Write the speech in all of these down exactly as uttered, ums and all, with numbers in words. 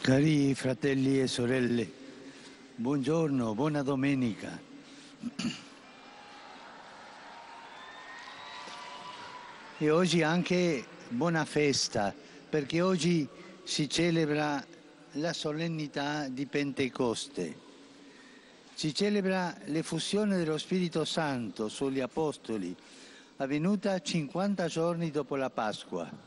Cari fratelli e sorelle, buongiorno, buona domenica. E oggi anche buona festa, perché oggi si celebra la solennità di Pentecoste. Si celebra l'effusione dello Spirito Santo sugli Apostoli, avvenuta cinquanta giorni dopo la Pasqua.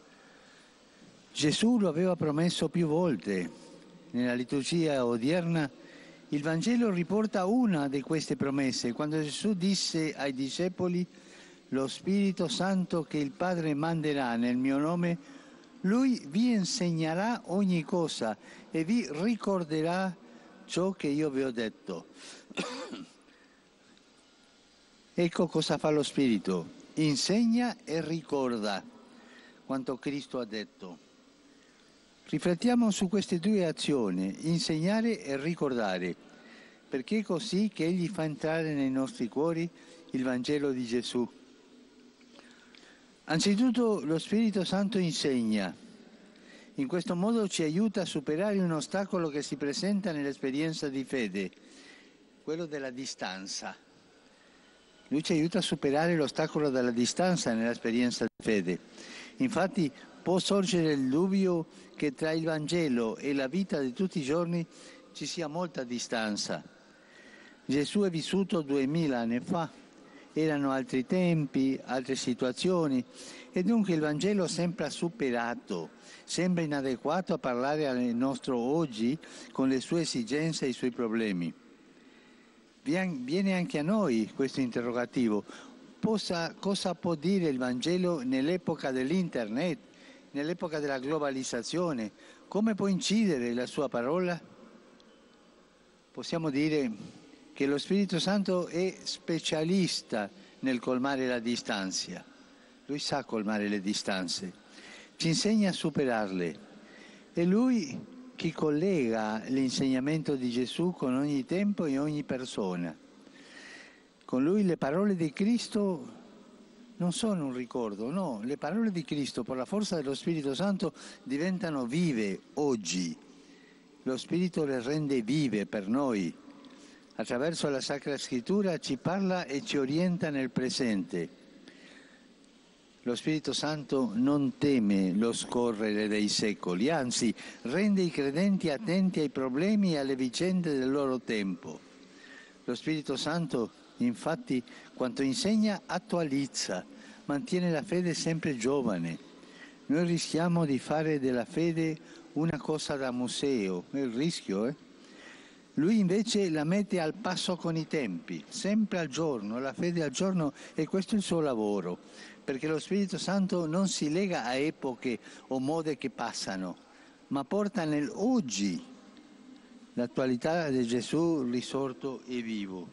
Gesù lo aveva promesso più volte. Nella liturgia odierna il Vangelo riporta una di queste promesse, quando Gesù disse ai discepoli: «Lo Spirito Santo che il Padre manderà nel mio nome, Lui vi insegnerà ogni cosa e vi ricorderà ciò che io vi ho detto». Ecco cosa fa lo Spirito: insegna e ricorda quanto Cristo ha detto. Riflettiamo su queste due azioni, insegnare e ricordare, perché è così che Egli fa entrare nei nostri cuori il Vangelo di Gesù. Anzitutto lo Spirito Santo insegna. In questo modo ci aiuta a superare un ostacolo che si presenta nell'esperienza di fede, quello della distanza. Lui ci aiuta a superare l'ostacolo della distanza nell'esperienza di fede. Infatti può sorgere il dubbio che tra il Vangelo e la vita di tutti i giorni ci sia molta distanza. Gesù è vissuto duemila anni fa, erano altri tempi, altre situazioni, e dunque il Vangelo sembra superato, sembra inadeguato a parlare al nostro oggi con le sue esigenze e i suoi problemi. Viene anche a noi questo interrogativo: Posa, cosa può dire il Vangelo nell'epoca dell'Internet, nell'epoca della globalizzazione? Come può incidere la sua parola? Possiamo dire che lo Spirito Santo è specialista nel colmare la distanza. Lui sa colmare le distanze, ci insegna a superarle. È Lui chi collega l'insegnamento di Gesù con ogni tempo e ogni persona. Con Lui le parole di Cristo non sono un ricordo, no, le parole di Cristo per la forza dello Spirito Santo diventano vive oggi. Lo Spirito le rende vive per noi. Attraverso la Sacra Scrittura ci parla e ci orienta nel presente. Lo Spirito Santo non teme lo scorrere dei secoli, anzi rende i credenti attenti ai problemi e alle vicende del loro tempo. Lo Spirito Santo, infatti, quanto insegna attualizza, mantiene la fede sempre giovane. Noi rischiamo di fare della fede una cosa da museo, è il rischio, eh? Lui invece la mette al passo con i tempi, sempre al giorno, la fede al giorno, e questo è il suo lavoro, perché lo Spirito Santo non si lega a epoche o mode che passano, ma porta nell'oggi l'attualità di Gesù risorto e vivo.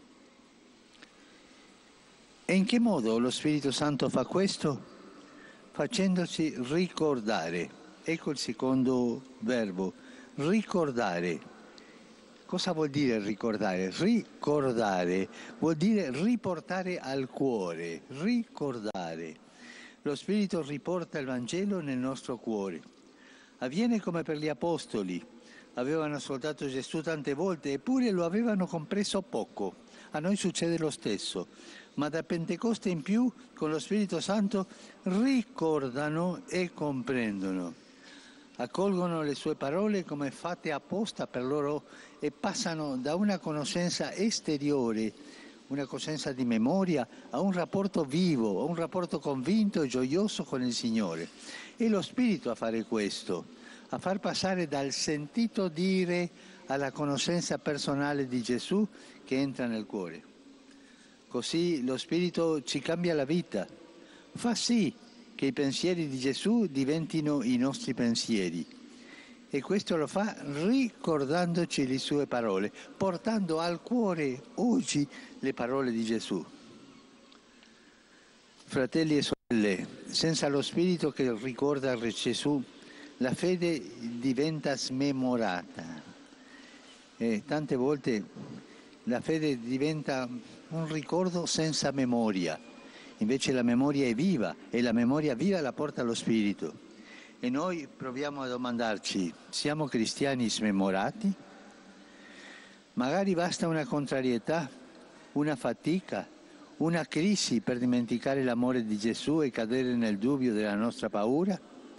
E in che modo lo Spirito Santo fa questo? Facendoci ricordare. Ecco il secondo verbo, ricordare. Cosa vuol dire ricordare? Ricordare vuol dire riportare al cuore, ricordare. Lo Spirito riporta il Vangelo nel nostro cuore. Avviene come per gli Apostoli. Avevano ascoltato Gesù tante volte, eppure lo avevano compreso poco. A noi succede lo stesso. Ma da Pentecoste in più, con lo Spirito Santo, ricordano e comprendono. Accolgono le sue parole come fatte apposta per loro e passano da una conoscenza esteriore, una conoscenza di memoria, a un rapporto vivo, a un rapporto convinto e gioioso con il Signore. È lo Spirito a fare questo, a far passare dal sentito dire alla conoscenza personale di Gesù che entra nel cuore. Così lo Spirito ci cambia la vita, fa sì che i pensieri di Gesù diventino i nostri pensieri. E questo lo fa ricordandoci le sue parole, portando al cuore oggi le parole di Gesù. Fratelli e sorelle, senza lo Spirito che ricorda Gesù, la fede diventa smemorata. E tante volte la fede diventa un ricordo senza memoria. Invece la memoria è viva e la memoria viva la porta lo Spirito. E noi proviamo a domandarci, siamo cristiani smemorati? Magari basta una contrarietà, una fatica, una crisi per dimenticare l'amore di Gesù e cadere nel dubbio della nostra paura?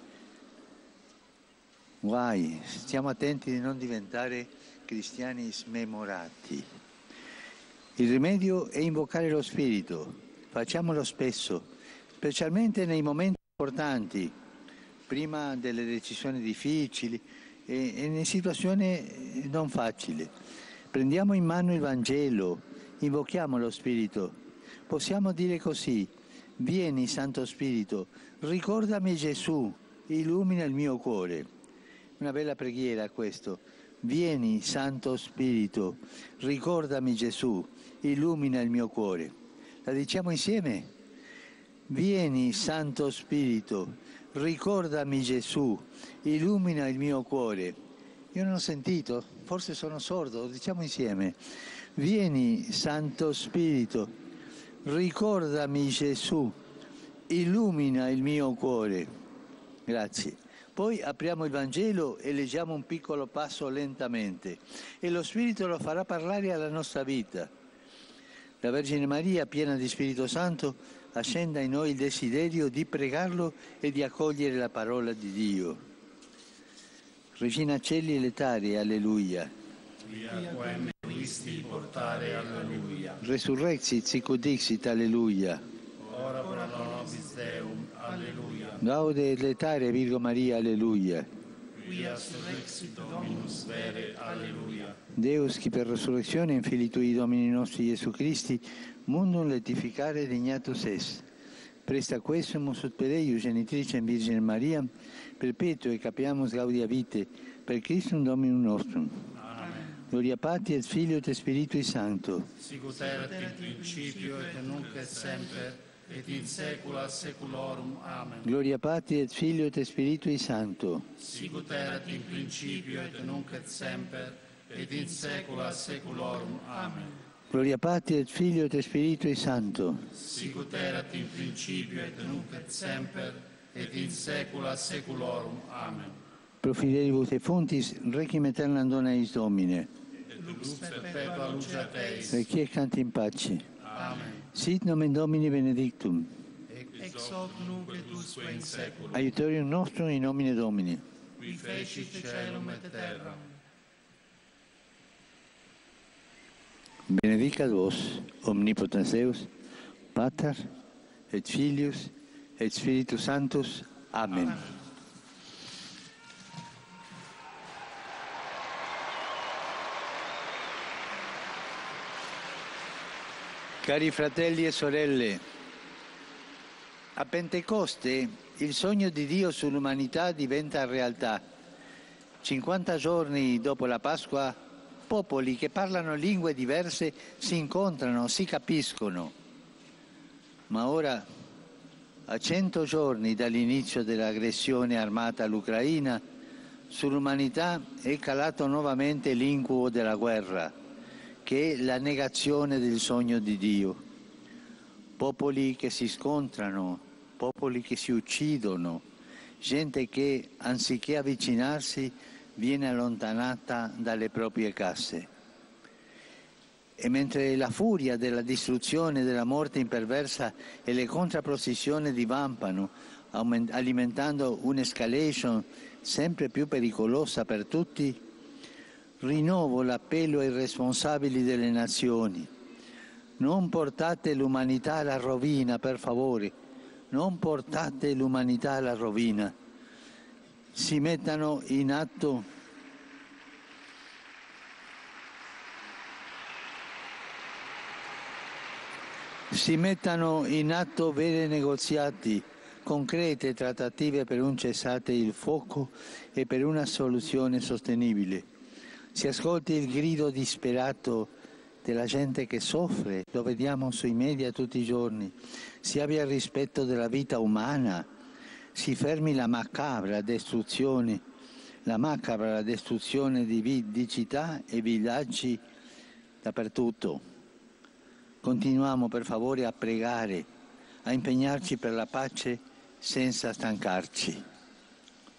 Guai, stiamo attenti di non diventare cristiani smemorati. Il rimedio è invocare lo Spirito, facciamolo spesso, specialmente nei momenti importanti, prima delle decisioni difficili e, e in situazioni non facili. Prendiamo in mano il Vangelo, invochiamo lo Spirito. Possiamo dire così: vieni Santo Spirito, ricordami Gesù, illumina il mio cuore. Una bella preghiera questo. Vieni Santo Spirito, ricordami Gesù, illumina il mio cuore. La diciamo insieme? Vieni Santo Spirito, ricordami Gesù, illumina il mio cuore. Io non ho sentito, forse sono sordo, lo diciamo insieme. Vieni Santo Spirito, ricordami Gesù, illumina il mio cuore. Grazie. Poi apriamo il Vangelo e leggiamo un piccolo passo lentamente e lo Spirito lo farà parlare alla nostra vita. La Vergine Maria, piena di Spirito Santo, accenda in noi il desiderio di pregarlo e di accogliere la parola di Dio. Regina Celi e Letare, alleluia. Via quem Christi portare, alleluia. Resurrexit sicut dixit, alleluia. Ora pro nobis Deum, alleluia. Gaude et Letare, Virgo Maria, alleluia. Quia surrexit Dominus vere, alleluia. Deus, qui per resurrezione in Filii Tui Domini nostri Gesù Christi, mundum letificare dignatus es. Presta quesum ut per eius genitricem Virgine Maria, perpetuo e capiamus gaudia vitae, per Christum Dominum nostrum. Amen. Gloria Patri et Filio et Spiritui Sancto. Sicut erat in principio et nunc et semper, et in saecula saeculorum. Amen. Gloria Patri et Filio et Spiritui Sancto. Sicut erat in principio et nunc et semper, et in saecula saeculorum. Amen. Gloria Patri et Filio et Spiritui Sancto. Sicut erat in principio et nunc et semper, et in saecula saeculorum. Amen. Pro fidelibus et fontis, requiem aeternam dona eis Domine. Et lux perpetua luceat eis. Requiescant in pace. Amen. Sit nomen Domini benedictum. Ex hoc nunc et usque in saeculum. Aiutorium nostrum in nomine Domini. Qui fecit caelum et terram. Benedicat vos, omnipotens Deus, Pater, et Filius, et Spiritus Sanctus. Amen. Amen. Cari fratelli e sorelle, a Pentecoste il sogno di Dio sull'umanità diventa realtà. cinquanta giorni dopo la Pasqua, popoli che parlano lingue diverse si incontrano, si capiscono. Ma ora, a cento giorni dall'inizio dell'aggressione armata all'Ucraina, sull'umanità è calato nuovamente l'incubo della guerra, che è la negazione del sogno di Dio. Popoli che si scontrano, popoli che si uccidono, gente che, anziché avvicinarsi, viene allontanata dalle proprie case. E mentre la furia della distruzione, della morte imperversa e le contrapposizioni divampano, alimentando un'escalation sempre più pericolosa per tutti, rinnovo l'appello ai responsabili delle nazioni. Non portate l'umanità alla rovina, per favore. Non portate l'umanità alla rovina. Si mettano in atto si mettano in atto veri negoziati, concrete trattative per un cessate il fuoco e per una soluzione sostenibile. Si ascolti il grido disperato della gente che soffre, lo vediamo sui media tutti i giorni. Si abbia il rispetto della vita umana, si fermi la macabra distruzione, la macabra distruzione di, vi, di città e villaggi dappertutto. Continuiamo per favore a pregare, a impegnarci per la pace senza stancarci.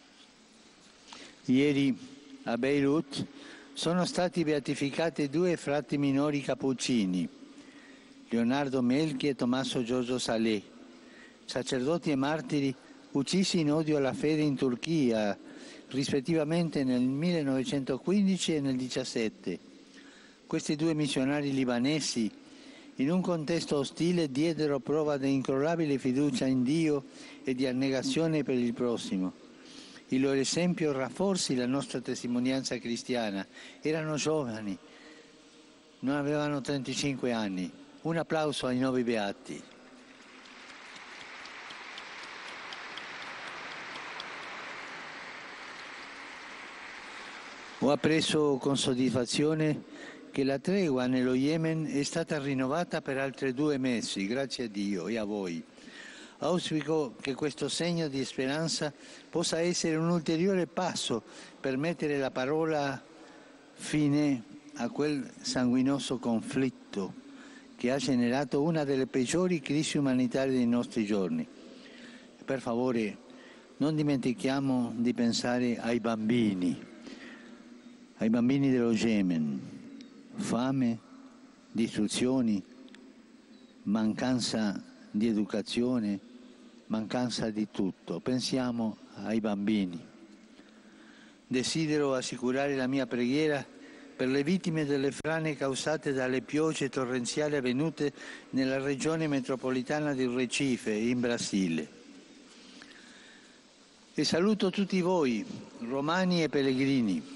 Ieri a Beirut sono stati beatificati due frati minori cappuccini, Leonardo Melchi e Tommaso Giorgio Salé, sacerdoti e martiri uccisi in odio alla fede in Turchia, rispettivamente nel millenovecentoquindici e nel diciassette. Questi due missionari libanesi, in un contesto ostile, diedero prova di incrollabile fiducia in Dio e di abnegazione per il prossimo. Il loro esempio rafforzi la nostra testimonianza cristiana. Erano giovani, non avevano trentacinque anni. Un applauso ai nuovi beati. Ho appreso con soddisfazione che la tregua nello Yemen è stata rinnovata per altri due mesi, grazie a Dio e a voi. Auspico che questo segno di speranza possa essere un ulteriore passo per mettere la parola fine a quel sanguinoso conflitto che ha generato una delle peggiori crisi umanitarie dei nostri giorni. Per favore, non dimentichiamo di pensare ai bambini, ai bambini dello Yemen. Fame, distruzioni, mancanza di educazione, mancanza di tutto. Pensiamo ai bambini. Desidero assicurare la mia preghiera per le vittime delle frane causate dalle piogge torrenziali avvenute nella regione metropolitana di Recife, in Brasile. E saluto tutti voi, romani e pellegrini.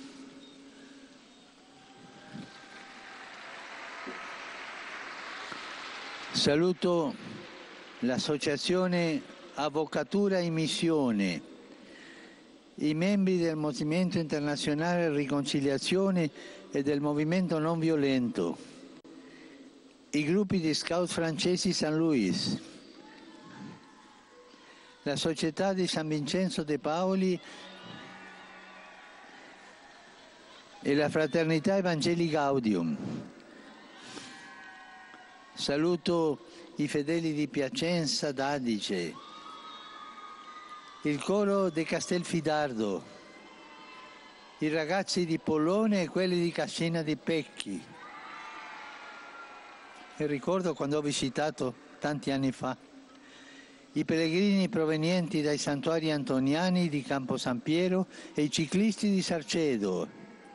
Saluto l'associazione Avvocatura in Missione, i membri del Movimento Internazionale Riconciliazione e del Movimento Non Violento, i gruppi di scout francesi San Luis, la Società di San Vincenzo de Paoli e la Fraternità Evangelii Gaudium. Saluto i fedeli di Piacenza d'Adige, il coro di Castelfidardo, i ragazzi di Pollone e quelli di Cascina di Pecchi. E ricordo quando ho visitato tanti anni fa i pellegrini provenienti dai santuari antoniani di Campo San Piero e i ciclisti di Sarcedo.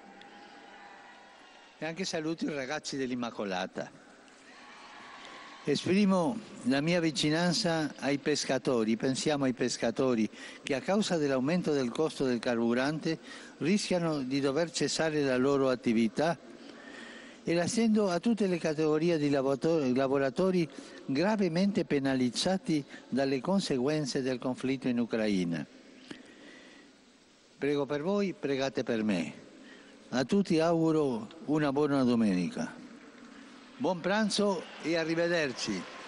E anche saluto i ragazzi dell'Immacolata. Esprimo la mia vicinanza ai pescatori, pensiamo ai pescatori che a causa dell'aumento del costo del carburante rischiano di dover cessare la loro attività, e la stendo a tutte le categorie di lavoratori gravemente penalizzati dalle conseguenze del conflitto in Ucraina. Prego per voi, pregate per me. A tutti auguro una buona domenica. Buon pranzo e arrivederci.